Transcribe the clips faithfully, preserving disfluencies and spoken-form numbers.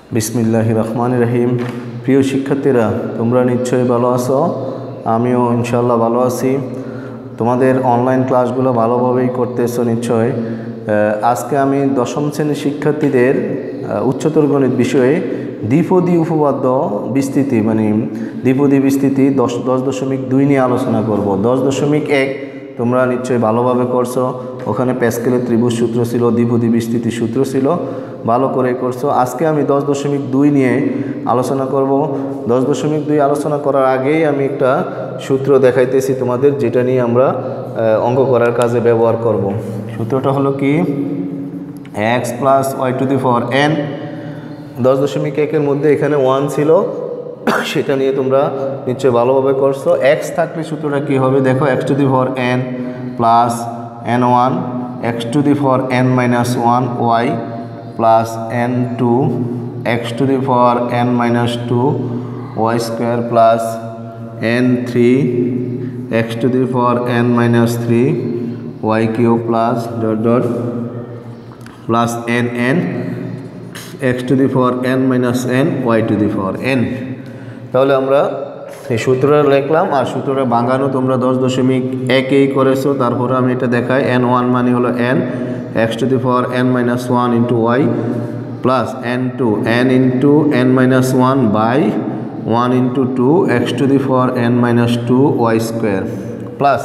বিসমিল্লাহির রহমানির রহিম। প্রিয় শিক্ষার্থীরা, তোমরা নিশ্চয়ই ভালো আছো, আমিও ইনশাআল্লাহ ভালো আছি। তোমাদের অনলাইন ক্লাসগুলো ভালোভাবেই করতেছো নিশ্চয়। আজকে আমি দশম শ্রেণীর শিক্ষার্থীদের উচ্চতর গণিত বিষয়ে দ্বিপদী উপপাদ্য বিস্তৃতি মানে দ্বিপদী বিস্তৃতি দশ দশ দশমিক দুই নিয়ে আলোচনা করব। দশ দশমিক এক তোমরা নিশ্চয়ই ভালোভাবে করছো, ওখানে প্যাসকেলের ত্রিভুজ সূত্র ছিল, দ্বিপদী বিস্তৃতি সূত্র ছিল, ভালো করে করছো। আজকে আমি দশ দশমিক দুই নিয়ে আলোচনা করব। দশ দশমিক দুই আলোচনা করার আগেই আমি একটা সূত্র দেখাইতেছি তোমাদের, যেটা নিয়ে আমরা অঙ্ক করার কাজে ব্যবহার করব। সূত্রটা হলো কি, x plus y to the power n. দশ দশমিক একের মধ্যে এখানে ওয়ান ছিল, সেটা নিয়ে তোমরা নিশ্চয়ই ভালোভাবে করছো। এক্স থাকলে সূত্রটা কী হবে দেখো, x to the power n plus n one x to the power n minus one y plus n two x to the power n minus two y square plus n three x to the power n minus three y q plus dot dot plus n n x to the power n minus n y to the power n. তাহলে আমরা এই সূত্রটা লিখলাম, আর সূত্রটা ভাঙানো তোমরা দশ দশমিক একেই করেছো। তারপরে আমি এটা দেখাই, এন ওয়ান মানে হলো n x to the power n minus one into y plus n two n into n minus one by one into two x to the power n minus two y square plus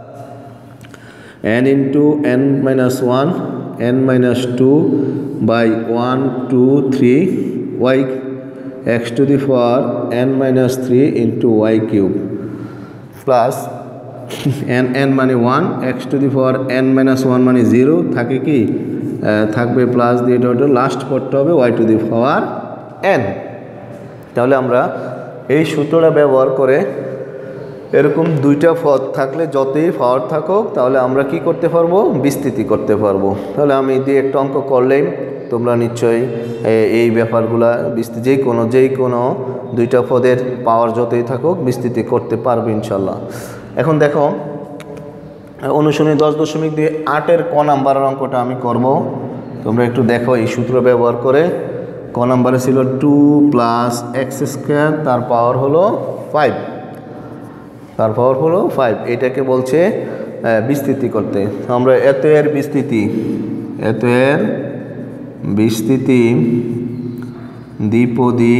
n into n minus one n minus two by one two three y x to the power n minus three into y cube plus n n মানে one x to the power n minus one মানে zero থাকে কি থাকবে plus দিয়ে dot last পড়তে হবে y to the power n। তাহলে আমরা এই সূত্রটা ব্যবহার করে এরকম দুইটা পদ থাকলে যতই পাওয়ার থাকুক তাহলে আমরা কি করতে পারবো, বিস্তৃতি করতে পারবো। তাহলে আমি দিয়ে একটা অঙ্ক করলেই তোমরা নিশ্চয়ই এই ব্যাপারগুলা বিস্তৃতি যেই কোনো যেই কোনো দুইটা পদের পাওয়ার যতই থাকুক বিস্তৃতি করতে পারবে ইনশাল্লাহ। এখন দেখো, অনুশীলনী দশ দশমিক দুই আটের ক নাম্বারের অঙ্কটা আমি করব। তোমরা একটু দেখো এই সূত্র ব্যবহার করে। ক নাম্বারে ছিল টু প্লাস এক্স স্কোয়ার, তার পাওয়ার হলো ফাইভ, তার পাওয়ার হলো ফাইভ। এটাকে বলছে বিস্তৃতি করতে। আমরা এত এর বিস্তৃতি এত এর বিস্তৃতি দ্বিপদী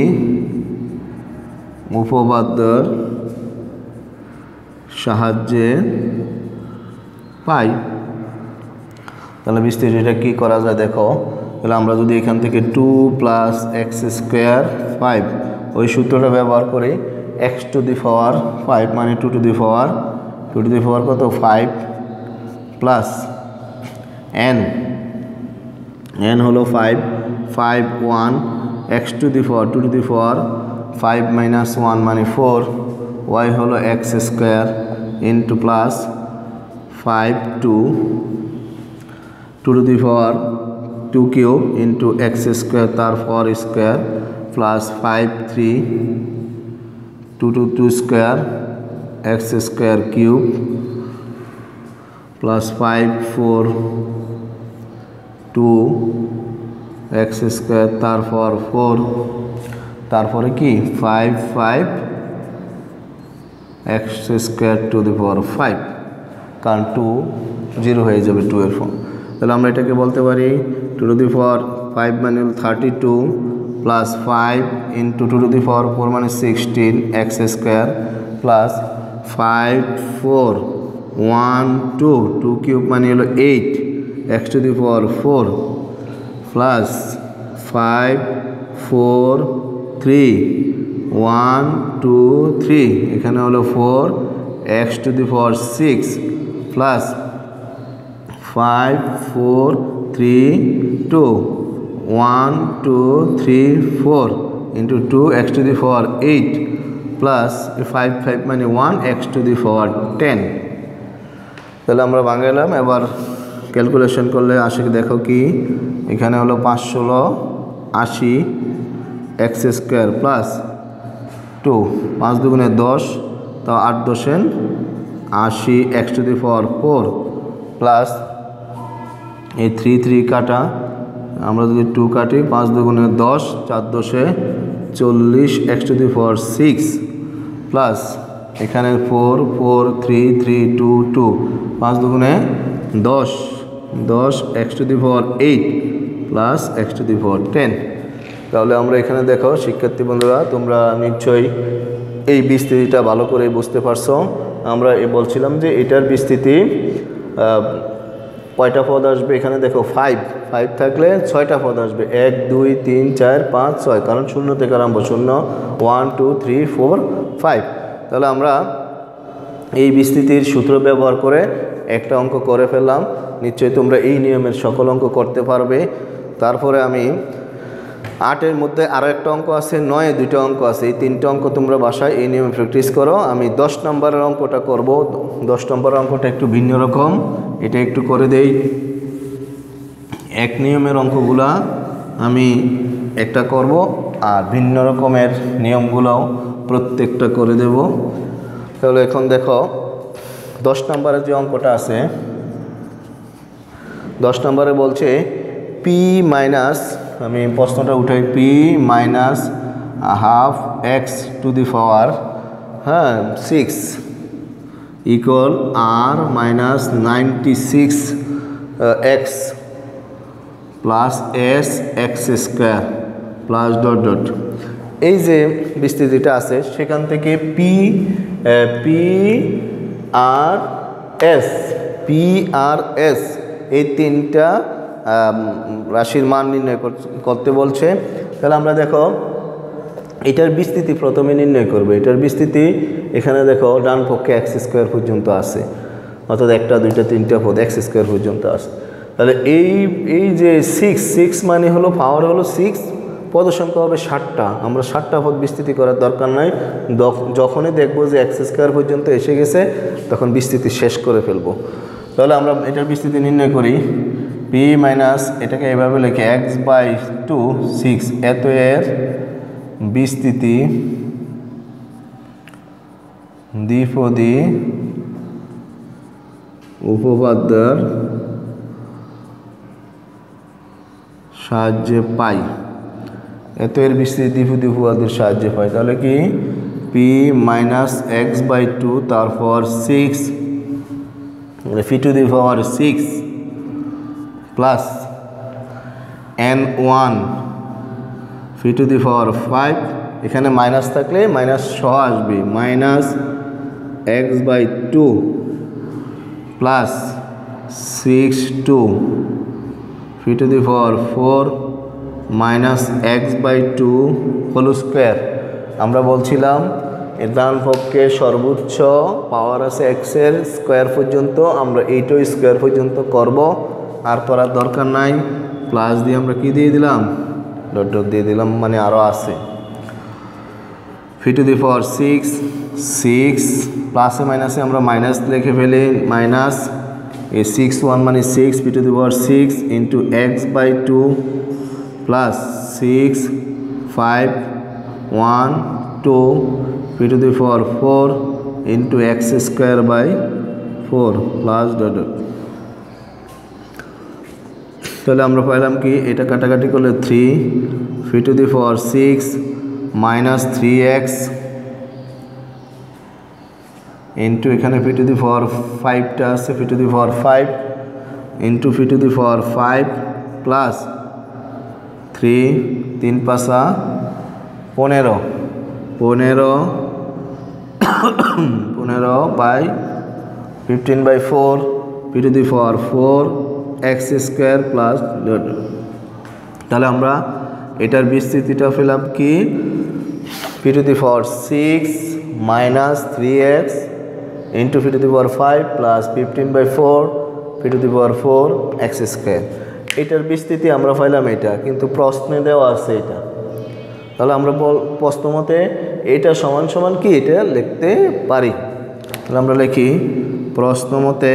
উপপাদ্যর সাহায্যে পাই। তাহলে বিস্তৃতিটা কী করা যায় দেখো, তাহলে আমরা যদি এখান থেকে two plus x square five ওই সূত্রটা ব্যবহার করি, x to the power five মানে two to the power two to the power কত ফাইভ প্লাস এন এন হলো five five one x to the power two to the power five minus one মানে four y হলো x square into plus five two two to the power two cube into x square তার four square plus five three two two two square x square cube plus five four two x square তারপর four, তারপরে কি five five x square to the power five, কারণ two zero হয়ে যাবে two এর four. তাহলে আমরা এটাকে বলতে পারি two to the power five মানে thirty two plus five into two to the power four মানে sixteen x square plus five four one two two cube মানে হলো eight x to the power four plus five four three one two three এখানে হলো four x to the power six plus five four three two one two three four into two x to the power eight plus five five মানে one x to the power ten. তাহলে আমরা বাঙালাম, এবার calculation করলে আসে দেখো কি, এখানে হলো পাঁচ ষোলো আশি এক্স স্কোয়ার প্লাস টু পাঁচ দুগুণে দশ, তো আট দশেন আশি x to the power four plus এই থ্রি থ্রি কাটা আমরা যদি টু কাটি, পাঁচ দুগুণে দশ, চার দশে চল্লিশ, x to the power six plus এখানে four four three three two two, পাঁচ দুগুণে দশ, দশ x to the power eight plus x to the power ten. তাহলে আমরা এখানে দেখো শিক্ষার্থী বন্ধুরা, তোমরা নিশ্চয়ই এই বিস্তৃতিটা ভালো করে বুঝতে পারছো। আমরা এ বলছিলাম যে এটার বিস্তৃতি কয়টা পদ আসবে, এখানে দেখো ফাইভ, ফাইভ থাকলে ছয়টা পদ আসবে, এক দুই তিন চার পাঁচ ছয়, কারণ শূন্য থেকে আরম্ভ, শূন্য one two three four five. তাহলে আমরা এই বিস্তৃতির সূত্র ব্যবহার করে একটা অঙ্ক করে ফেললাম। নিশ্চয়ই তোমরা এই নিয়মের সকল অঙ্ক করতে পারবে। তারপরে আমি আটের মধ্যে আরও একটা অঙ্ক আছে, নয়ে দুটো অঙ্ক আছে, এই তিনটে অঙ্ক তোমরা বাসায় এই নিয়মে প্র্যাকটিস করো। আমি দশ নম্বরের অঙ্কটা করব। দশ নম্বরের অঙ্কটা একটু ভিন্ন রকম, এটা একটু করে দেই। এক নিয়মের অঙ্কগুলা আমি একটা করব, আর ভিন্ন রকমের নিয়মগুলোও প্রত্যেকটা করে দেব। তাহলে এখন দেখো দশ নম্বরের যে অঙ্কটা আছে, দশ নম্বরে বলছে পি মাইনাস, আমি প্রশ্নটা উঠাই, p minus half x to the power হ্যাঁ six equal r minus ninety six x plus s x square plus dot dot. এই যে বিস্তৃতিটা আছে সেখান থেকে p p r s, p r s এই তিনটা রাশির মান নির্ণয় করতে বলছে। তাহলে আমরা দেখো এটার বিস্তৃতি প্রথমে নির্ণয় করবে। এটার বিস্তৃতি এখানে দেখো ডান পক্ষে এক্স স্কোয়ার পর্যন্ত আছে, অর্থাৎ একটা দুইটা তিনটা পদ এক্স স্কোয়ার পর্যন্ত আছে। তাহলে এই এই যে সিক্স, সিক্স মানে হলো পাওয়ার হলো সিক্স, পদ সংখ্যা হবে ষাটটা। আমরা ষাটটা পদ বিস্তৃতি করার দরকার নাই, যখনই দেখবো যে এক্স স্কোয়ার পর্যন্ত এসে গেছে তখন বিস্তৃতি শেষ করে ফেলবো। তাহলে আমরা এটার বিস্তৃতি নির্ণয় করি। পি মাইনাস এটাকে এভাবে লিখে এক্স বাই টু সিক্স, এত এর বিস্তৃতি দ্বিপদী উপপাদ্যের সাহায্যে পাই, এত এর বিস্তৃতি দ্বিপদী উপপাদ্যের সাহায্যে পাই। তাহলে কি p minus x by two, তারপর six p to the power six plus n one p to the power five, এখানে মাইনাস থাকলে মাইনাস সহ আসবে, minus x by two plus six two p to the power four minus x by two whole square. আমরা বলছিলাম এর ডান পক্ষে সর্বোচ্চ পাওয়ার আছে এক্সের স্কোয়ার পর্যন্ত, আমরা এইটাও স্কোয়ার পর্যন্ত করব, আর করার দরকার নাই। প্লাস দিয়ে আমরা কি দিয়ে দিলাম, ডট ডট দিয়ে দিলাম, মানে আরও আছে। P to the power six, six প্লাসে মাইনাসে আমরা মাইনাস লিখে ফেলি, মাইনাস এই সিক্স ওয়ান মানে six, p to the power six into x by two plus six five one two p to the power four into x square by four plus dot dot. তাহলে আমরা পাইলাম কি, এটা কাটাকাটি করলে three p to the power six minus three x into এখানে p to the পাওয়ার ফাইভটা আছে, p to the power five into p to the power five plus three, তিন পাঁচা পনেরো, পনেরো পনেরো by fifteen by four p to the power four x square plus dot. তাহলে আমরা এটার বিস্তৃতিটা পেলাম কি, p to the power six minus three x into p to the power five plus fifteen by four p to the power four x square. এটার বিস্তৃতি আমরা পাইলাম এটা, কিন্তু প্রশ্নে দেওয়া আছে এটা। তাহলে আমরা বল প্রশ্ন মতে এটা সমান সমান কি এটা লিখতে পারি। তাহলে আমরা লিখি প্রশ্ন মতে,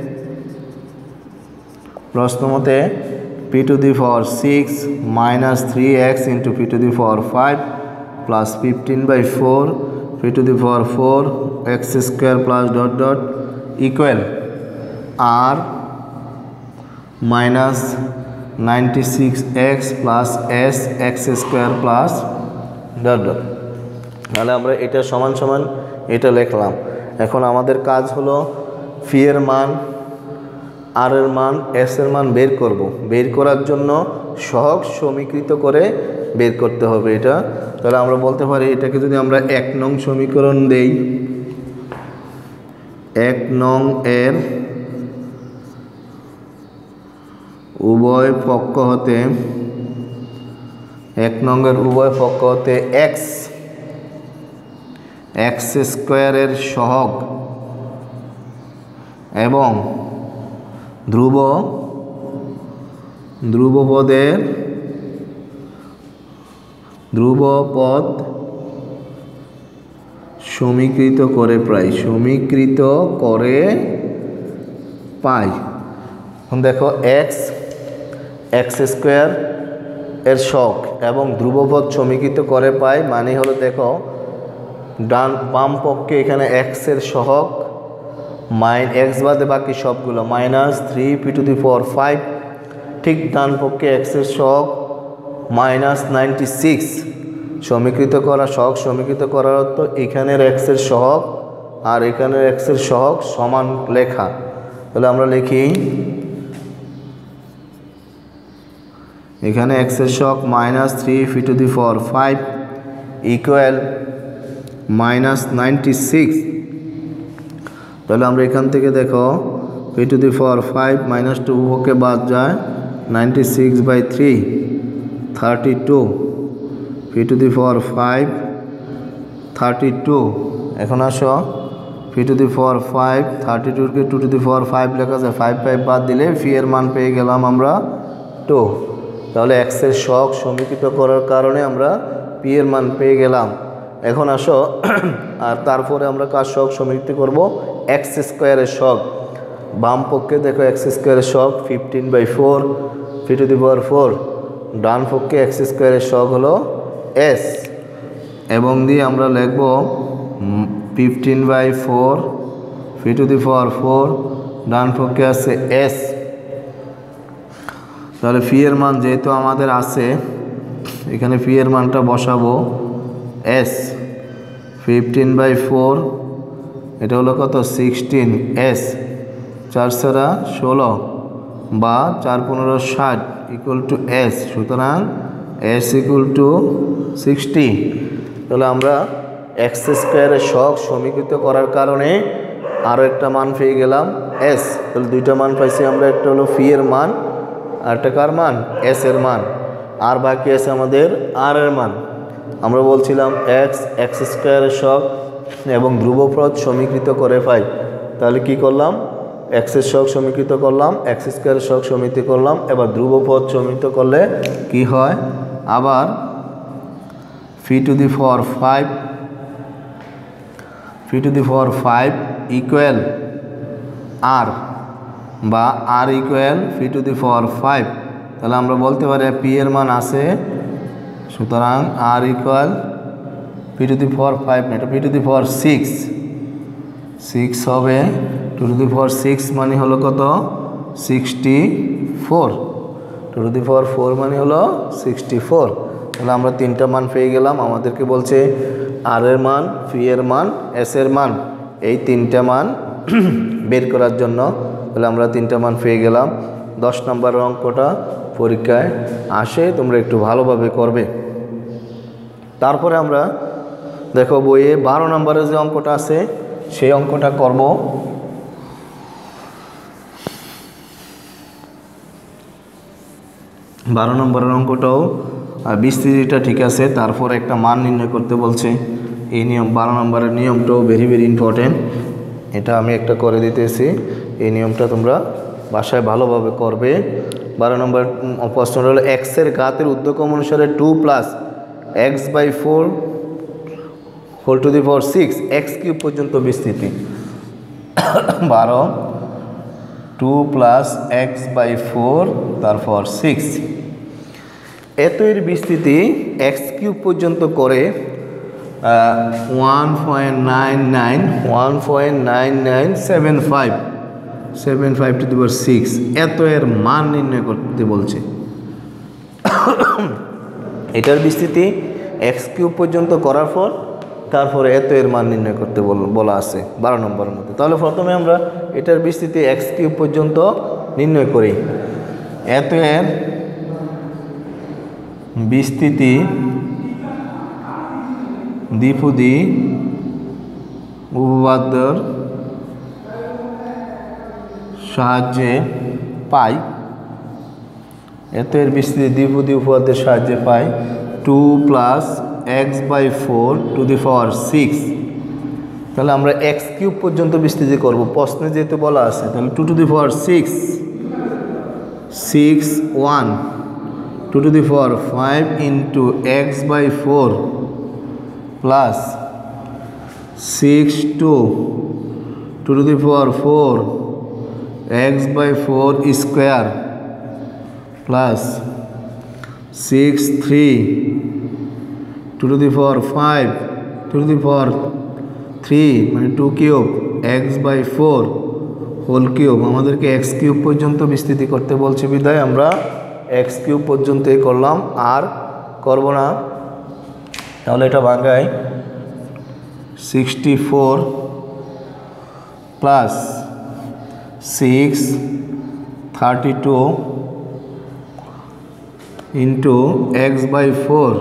প্রশ্ন মতে p to the power six minus three x into p to the power five plus fifteen by four p to the power four x square plus dot dot equal r minus ninety six x plus s x square plus dot dot. তাহলে আমরা এটা সমান সমান এটা লিখলাম। এখন আমাদের কাজ হলো ফি এর মান, আর এর মান, এস এর মান বের করব। বের করার জন্য সহগ সমীকৃত করে বের করতে হবে এটা। তাহলে আমরা বলতে পারি এটাকে যদি আমরা এক নং সমীকরণ দেই, এক নং এর উভয় পক্ষ হতে এক নং এর উভয় পক্ষ হতে এক্স এক্স স্কোয়ারের সহগ এবং ধ্রুব ধ্রুবপদের ধ্রুবপদ সমীকৃত করে প্রায় সমীকৃত করে পাই। এখন দেখো এক্স এক্স স্কোয়ার এর সহগ এবং ধ্রুবপদ সমীকৃত করে পাই মানে হলো, দেখো ডান বাম পক্ষে এখানে এক্স এর সহগ মাইন এক্স বাদে বাকি সবগুলো minus three p to the four five, ঠিক ডান পক্ষে এক্স এর সহগ মাইনাস নাইনটি সিক্স সমীকৃত করা। সহগ সমীকৃত করার অর্থ এখানের এক্স এর সহগ আর এখানের এক্স এর সহগ সমান লেখা। তাহলে আমরা লিখি এখানে এক্স এর সহগ minus three p to the four five equal minus ninety six. তাহলে আমরা এখান থেকে দেখো p to the four five minus two ওকে বাদ যায়, ninety six by three thirty two, p to the four five thirty two. এখন আসো p to the four five thirty টুকে two to the four five লেখা যায়, five five বাদ দিলে ফি এর মান পেয়ে গেলাম আমরা টু। তাহলে এক্সের সহগ সমীকৃত করার কারণে আমরা পি এর মান পেয়ে গেলাম। এখন আসো আর তারপরে আমরা কার সহগ সমীকৃত করব, এক্স স্কোয়ারের সহগ। বাম পক্ষে দেখো এক্স স্কোয়ারের সহগ fifteen by four p to the power four, ডান পক্ষে এক্স স্কোয়ারের সহগ হলো এস এবং দিয়ে আমরা লিখব fifteen by four p to the power four, ডান পক্ষে আছে এস। তাহলে ফি এর মান যেহেতু আমাদের আছে এখানে ফি এর মানটা বসাবো এস, ফিফটিন বাই ফোর এটা হলো কত সিক্সটিন এস, চার ছাড়া ষোলো বা চার পনেরো ষাট ইকুয়াল টু এস, সুতরাং এস ইকুয়াল টু সিক্সটি। তাহলে আমরা এক্স স্কোয়ারের সহগ সমীকৃত করার কারণে আরও একটা মান পেয়ে গেলাম এস। তাহলে দুইটা মান পাইছি আমরা, একটা হলো ফি এর মান আর একটা কার মান, এস এর মান। আর বাকি আছে আমাদের আর এর মান। আমরা বলছিলাম এক্স এক্স স্কোয়ারের সহগ এবং ধ্রুবপদ সমীকৃত করে পাই। তাহলে কি করলাম, এক্সের সহগ সমীকৃত করলাম, এক্স স্কোয়ারের সহগ সমীকৃত করলাম। এবার ধ্রুবপদ সমীকৃত করলে কি হয়, আবার P to the four five P to the four five equal R বা R equal P to the four five. তাহলে আমরা বলতে পারি পি এর মান আছে, সুতরাং R equal P to the four five না, এটা P to the four six six হবে। Two to the four six মানে হলো কত, sixty four. Two to the four four মানে হলো সিক্সটি ফোর। তাহলে আমরা তিনটা মান পেয়ে গেলাম। আমাদেরকে বলছে আর এর মান, ফি এর মান, এস এর মান, এই তিনটা মান বের করার জন্য। তাহলে আমরা তিনটা মান পেয়ে গেলাম। দশ নম্বর অঙ্কটা পরীক্ষায় আসে, তোমরা একটু ভালোভাবে করবে। তারপরে আমরা দেখো বইয়ে বারো নম্বরের যে অঙ্কটা আছে সেই অঙ্কটা করব। বারো নম্বরের অঙ্কটাও বিস্তৃতিটা ঠিক আছে, তারপর একটা মান নির্ণয় করতে বলছে। এই নিয়ম বারো নম্বরের নিয়মটাও ভেরি ভেরি ইম্পর্টেন্ট, এটা আমি একটা করে দিতেছি। এই নিয়মটা তোমরা বাসায় ভালোভাবে করবে। বারো নম্বর প্রশ্নটা হলো এক্সের ঘাতের উদ্যক্রম অনুসারে two plus x by four whole to the four six x cube পর্যন্ত বিস্তৃতি। বারো two plus x by four তারপর সিক্স, এত এর বিস্তৃতি এক্স কিউব পর্যন্ত করে one point nine nine one point nine nine seven five seven five to the power six, এত এর মান নির্ণয় করতে বলছে। এটার বিস্তৃতি এক্স কিউব পর্যন্ত করার পর তারপরে এত এর মান নির্ণয় করতে বলা আছে বারো নম্বরের মধ্যে। তাহলে প্রথমে আমরা এটার বিস্তৃতি এক্স কিউব পর্যন্ত নির্ণয় করি। এত এর বিস্তৃতি দ্বিপদী উপপাদ্যর সাহায্যে পাই। এত এর বিস্তৃতি দ্বিপদী উপপাদ্যের সাহায্যে পাই two plus x by four to the power six. তাহলে আমরা এক্স কিউব পর্যন্ত বিস্তৃতি করব, প্রশ্নে যেহেতু বলা আছে। তাহলে two to the power six six one two to the power five into x by four plus six two two to the power four x by four square plus six three two to the power five two to the power three মানে two cube x by four whole cube. আমাদেরকে x cube পর্যন্ত বিস্তৃতি করতে বলছে বিধায় আমরা x cube পর্যন্তই করলাম, আর করব না। তাহলে এটা ভাঙাই sixty four plus six thirty two into x by four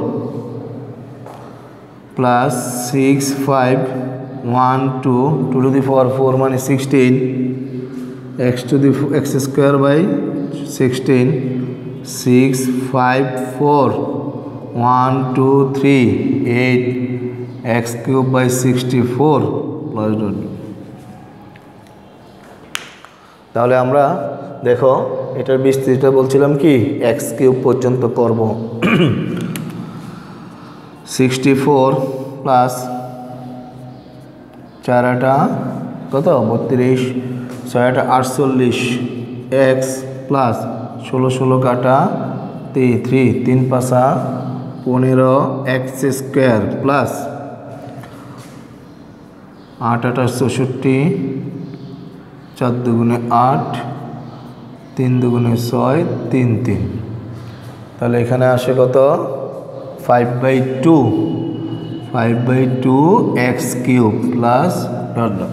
plus six five one two two to the power four মানে sixteen x to the x square by sixteen six five four one two three eight x cube by sixty four plus dot. তাহলে আমরা দেখো এটার বিস্তৃতিটা বলছিলাম কি x cube পর্যন্ত করব। Sixty four plus চার আটা কত বত্রিশ, ছয় আটা আটচল্লিশ এক্স প্লাস ষোলো ষোলো কাটা তি থ্রি তিন পাঁচা পনেরো এক্স স্কোয়ার প্লাস আট আটা চৌষট্টি চার দুগুণে আট তিন দুগুণে ছয় তিন তিন। তাহলে এখানে আসে কত five by two five by two x cube plus dot dot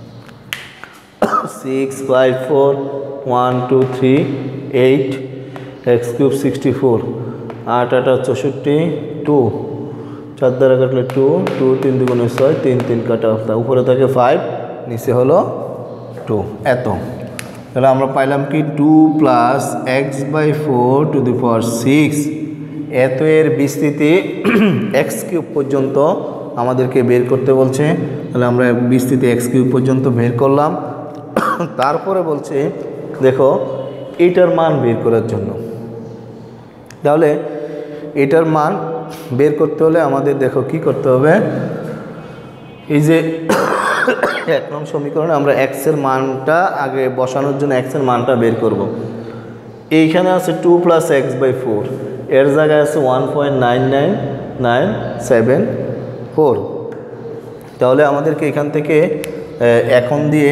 six five four one two three eight x cube sixty four আট আটা চৌষট্টি টু চার দ্বারা কাটলে টু টু তিন দুগুণে ছয় তিন তিন কাটা উপরে থাকে ফাইভ নিচে হলো টু এত। তাহলে আমরা পাইলাম কি two plus x by four to the power six এত এর বিস্তৃতি এক্স কিউব পর্যন্ত আমাদেরকে বের করতে বলছে। তাহলে আমরা বিস্তৃতি এক্স কিউব পর্যন্ত বের করলাম। তারপরে বলছে দেখো এটার মান বের করার জন্য। তাহলে এটার মান বের করতে হলে আমাদের দেখো কি করতে হবে, এই যে এক নং সমীকরণে আমরা এক্স এর মানটা আগে বসানোর জন্য এক্স এর মানটা বের করব। এইখানে আছে two plus x by four, এর জায়গায় আছে one point nine nine nine seven four. তাহলে আমাদেরকে এখান থেকে এখন দিয়ে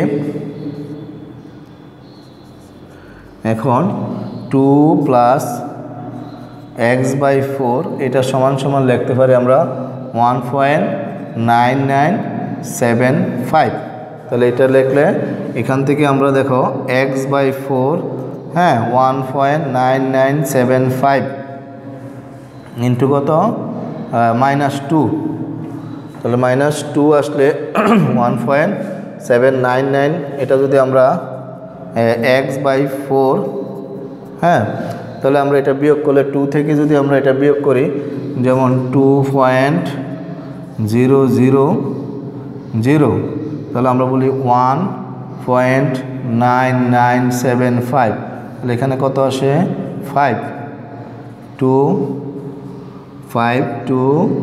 এখন two plus x by four এটা সমান সমান লিখতে পারি আমরা one point nine nine seven five. তাহলে এটা লিখলে এখান থেকে আমরা দেখো এক্স বাই ফোর হ্যাঁ one point nine nine seven five into কত মাইনাস টু। তাহলে মাইনাস টু আসলে one point seven nine nine এটা যদি আমরা এক্স বাই ফোর হ্যাঁ তাহলে আমরা এটা বিয়োগ করলে টু থেকে যদি আমরা এটা বিয়োগ করি যেমন two point zero zero zero তাহলে আমরা বলি one point nine nine seven five. তাহলে এখানে কত আসে ফাইভ টু ফাইভ টু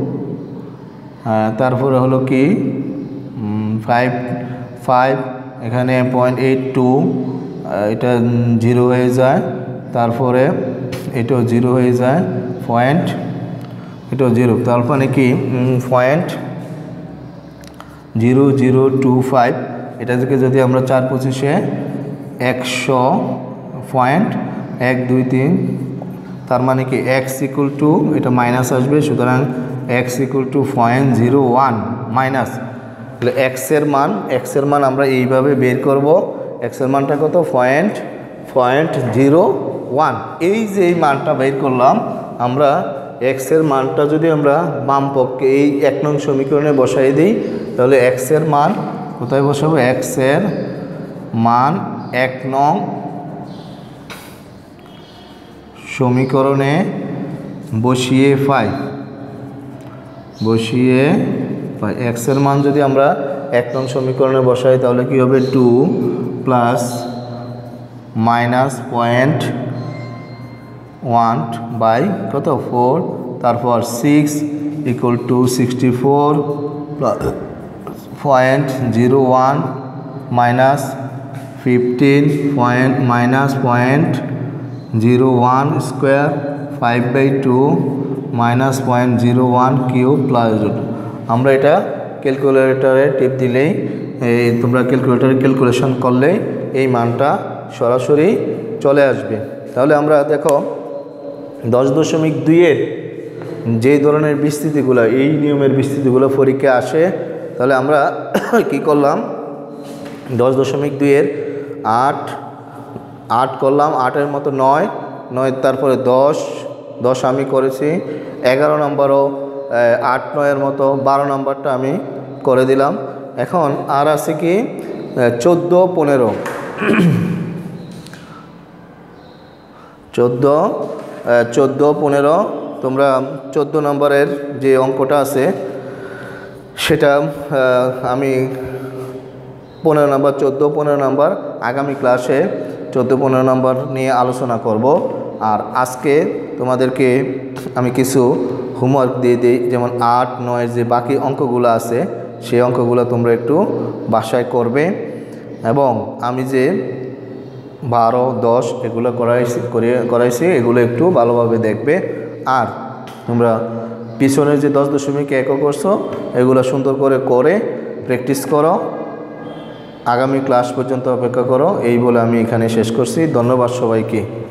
তারপরে হলো কি ফাইভ ফাইভ এখানে পয়েন্ট এইট টু এটা জিরো হয়ে যায়, তারপরে এটাও জিরো হয়ে যায় পয়েন্ট এটাও জিরো, তারপরে কি point zero zero two five এটা থেকে যদি আমরা চার পঁচিশে একশো পয়েন্ট এক দুই তিন তার মানে কি এক্স ইকুয়াল টু এটা মাইনাস আসবে, সুতরাং x equal to point zero one minus, তাহলে এক্সের মান এক্সের মান আমরা এইভাবে বের করব। এক্সের মানটা কত? Point point zero one. এই যে এই মানটা বের করলাম আমরা, এক্সের মানটা যদি আমরা বাম পক্ষে এই এক নং সমীকরণে বসাই দিই, তাহলে এক্সের মান কোথায় বসাবো? এক্সের মান এক নং সমীকরণে বসিয়ে পাই বসিয়ে পাই এক্সের মান যদি আমরা এক নং সমীকরণে বসাই তাহলে কি হবে? Two plus minus point one by কত? ফোর, তারপর six equal to sixty four plus point zero one minus fifteen point minus point zero one square five by two minus point zero one cube plus root. আমরা এটা ক্যালকুলেটরে টিপ দিলেই, এই তোমরা ক্যালকুলেটরে calculation করলেই এই মানটা সরাসরি চলে আসবে। তাহলে আমরা দেখো দশ দশমিক দুইয়ের যে ধরনের বিস্তৃতিগুলো, এই নিয়মের বিস্তৃতিগুলো পরীক্ষায় আসে, তাহলে আমরা কি করলাম? দশ দশমিক দুইয়ের আট আট করলাম, আটের মতো নয়, নয় তারপরে দশ দশ আমি করেছি, এগারো নম্বরও আট নয়ের মতো বারো নম্বরটা আমি করে দিলাম। এখন আর আছে কি? চোদ্দো পনেরো চোদ্দো চোদ্দো পনেরো তোমরা চোদ্দো নম্বরের যে অঙ্কটা আছে সেটা আমি পনেরো নম্বর চোদ্দো পনেরো নম্বর আগামী ক্লাসে চোদ্দো পনেরো নম্বর নিয়ে আলোচনা করব। আর আজকে তোমাদেরকে আমি কিছু হোমওয়ার্ক দিয়ে দিই, যেমন আট নয়ের যে বাকি অঙ্কগুলো আছে সেই অঙ্কগুলো তোমরা একটু বাসায় করবে, এবং আমি যে বারো দশ এগুলো করাইছি করে করাইছি এগুলো একটু ভালোভাবে দেখবে। আর তোমরা পিছনের যে দশ দশমিক এক করছো এগুলো সুন্দর করে করে প্র্যাকটিস করো। আগামী ক্লাস পর্যন্ত অপেক্ষা করো। এই বলে আমি এখানে শেষ করছি। ধন্যবাদ সবাইকে।